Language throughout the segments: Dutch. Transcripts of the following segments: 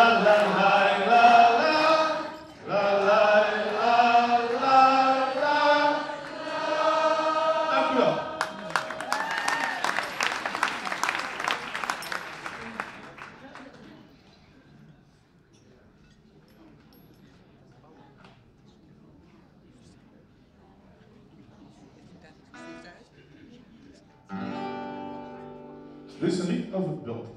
Dank u wel. Dit is een lied over het beeld.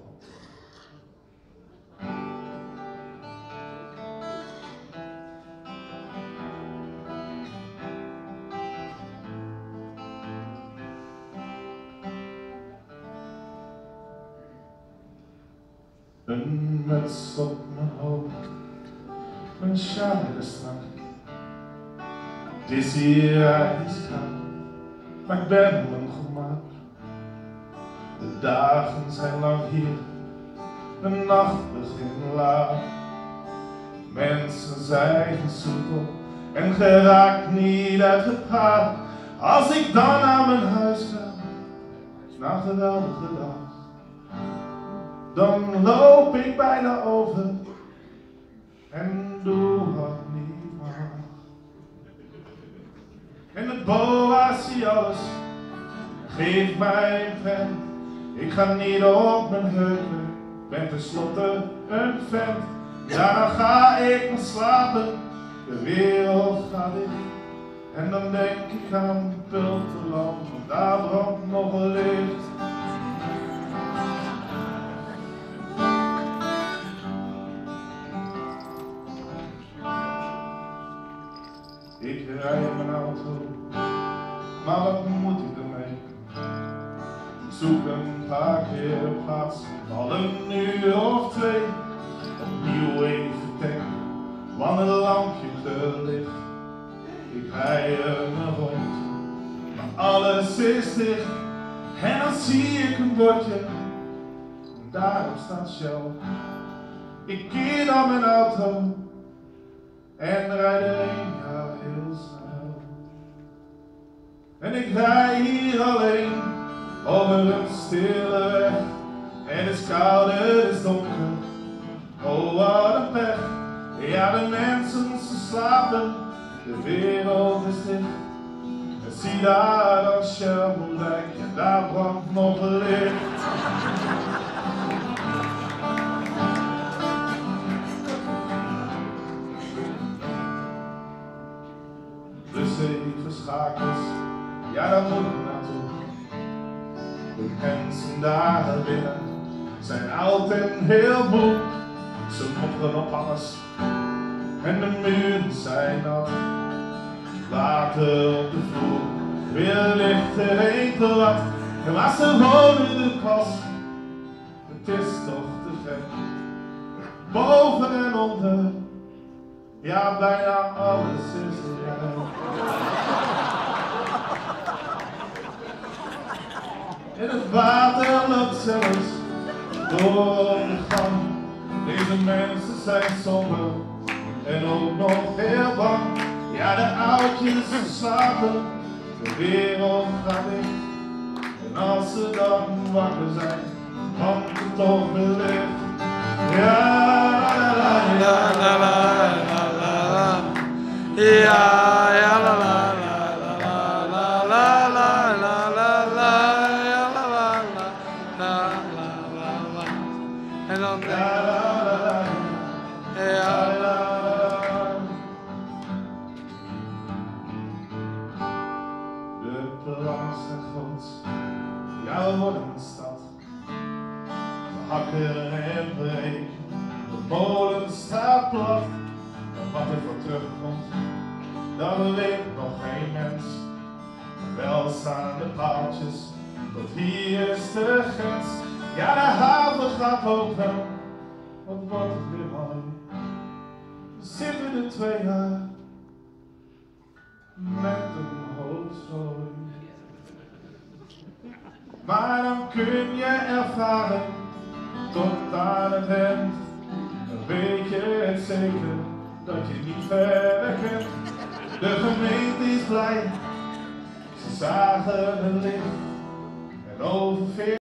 Een muts op mijn hoofd, mijn sjaal in de straat. Het is hier ijskoud, maar ik ben mijn gemak. De dagen zijn lang hier, de nacht begint laat. Mensen zijn gesoepeld en geraakt niet uitgepraat. Als ik dan naar mijn huis ga, na een geweldige dag, dan loop ik bijna over en doe wat niet mag. En de boa zie alles, geef mij een vent. Ik ga niet op mijn heupen, ben tenslotte een vent. Daarna ga ik maar slapen, de wereld gaat dicht. En dan denk ik aan Pulterland, want daar brandt nog een licht. Ik rij in mijn auto, maar wat moet ik ermee? Ik zoek een parkeerplaats, al een uur of twee. Opnieuw even tanken, want het lampje licht. Ik rij me rond, maar alles is dicht. En dan zie ik een bordje, en daarop staat Shell. Ik keer dan mijn auto en rijd erheen, ja heel snel. En ik rij hier alleen over een stille weg. En het is koud, het is donker, oh wat een pech. Ja, de mensen ze slapen, de wereld is dicht. En zie daar dan Schermerdijk, en daar brandt nog een licht. De 7 schakels, ja daar moet ik naartoe. De mensen daar binnen zijn oud en heel moe. Ze mopperen op alles en de muren zijn nat. Water op de vloer, weer ligt er een te wat. En waar ze wonen in de klas, het is toch te gek. Boven en onder, ja bijna alles is er. En het water loopt zelfs door de gang. Deze mensen zijn somber en ook nog heel bang. Ja, de oudjes slapen, de wereld gaat dicht. En als ze dan wakker zijn, brandt het toch weer licht. Ja, la la la la la la la. Ja, ja la la la la la la la la la la. Ja la la la la la la. En dan ja la la la. Ja la la. De plans zijn groot, ja we worden een stad. We hakken en breken, de molen staat plat. En wat er voor terugkomt, dat weet nog geen mens. Wel staan de paaltjes, tot hier is de grens. Ja, de haven gaat open, wat wordt het weer mooi. We zitten er 2 jaar, met een hoofdzooi. Maar dan kun je ervaren, tot aan het eind. Dan weet je het zeker, dat je niet verder kunt. De gemeente is blij, ze zagen het licht. En over